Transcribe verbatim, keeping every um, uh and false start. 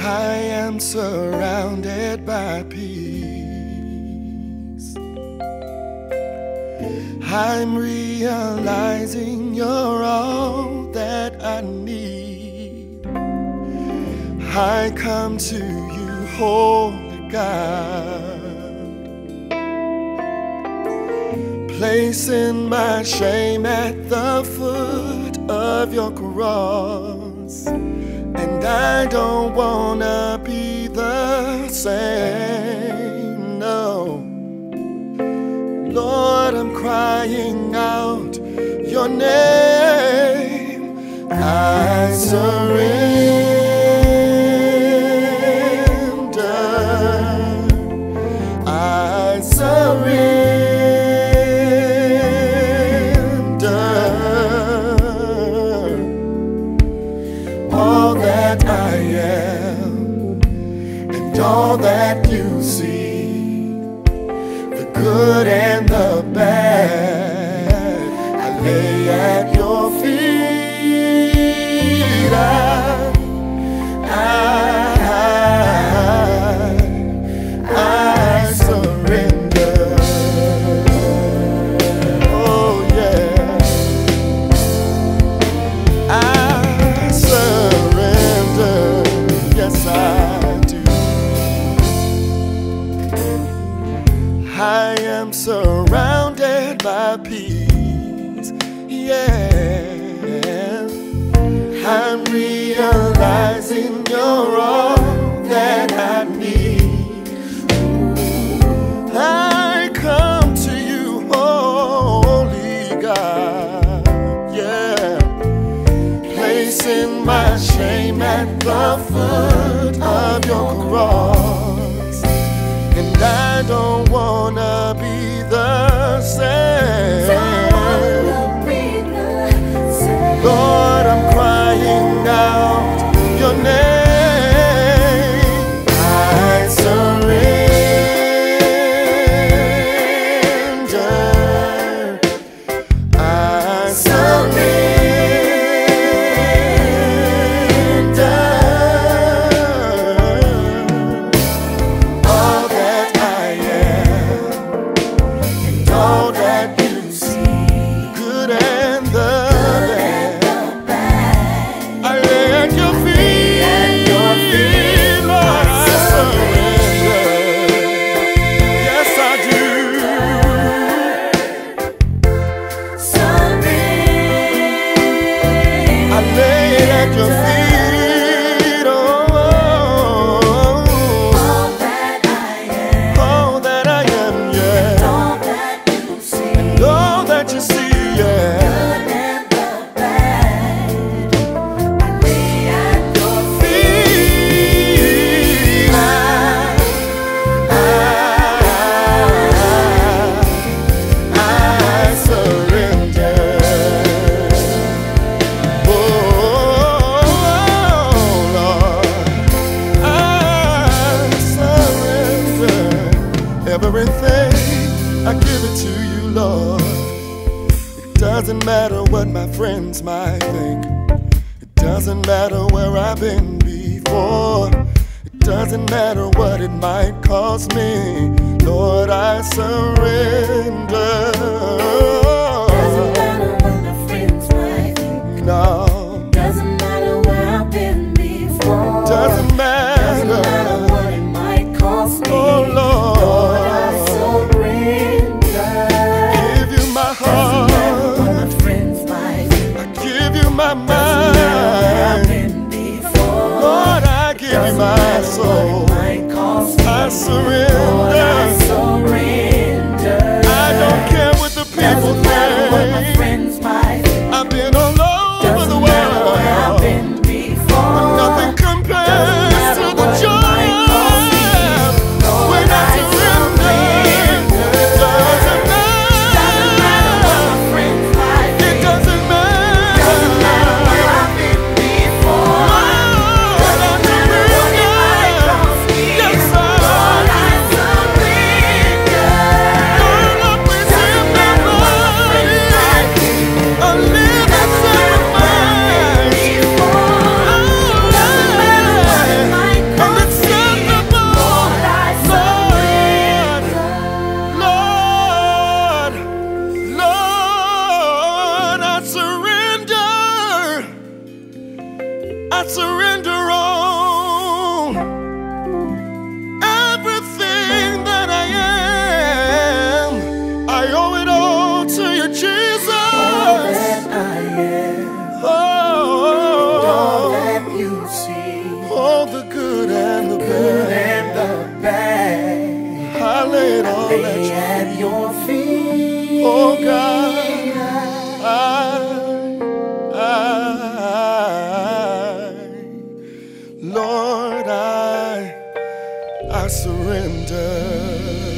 I am surrounded by peace. I'm realizing you're all that I need. I come to you, Holy God, placing my shame at the foot of your cross. And I don't wanna be the same, no. Lord, I'm crying out your name. I surrender. I surrender. All that I am and all that you see, the good and the bad, I lay at your feet. I, I, I surrender. Oh yeah, I yes, I do. I am surrounded by peace, yeah. I'm realizing you're all that I need. I come to you, Holy God, yeah. Placing my shame at the foot of your cross. And I don't wanna be the same. Lord, I'm crying out your name. I surrender. I surrender. All that I am and all that you see, the good and the bad, I lay at your feet, Lord, I surrender. Yes, I do. I lay at your feet, oh, all that I am, all that I am, yeah, all that you see, and all that you see, yeah. good and the bad, I lay at your Feet, I, I, I surrender. Oh, Lord, I surrender everything. I give it to you, Lord. It doesn't matter what my friends might think. It doesn't matter where I've been before. It doesn't matter what it might cost me. Lord, I surrender. doesn't matter what my friends might think. No, Doesn't matter where I've been before. doesn't Doesn't matter matter. what it might cost me. Oh, Lord. Lord, I surrender. Give you my Doesn't matter what heart. my friends might think. I give you my Doesn't matter where I've mind. been before. Lord, I give you Doesn't my matter what soul. it might cost me. I surrender. Lord, I surrender. I don't care what the people Doesn't matter what my think. friends might think. I've been all over Doesn't the I surrender all, everything that I am. I owe it all to you, Jesus. All that I am, Oh, all that you see, all the good and the good bad, and the bad, I lay it all lay at you. at your feet. Oh God, I, I, Lord, I, I surrender.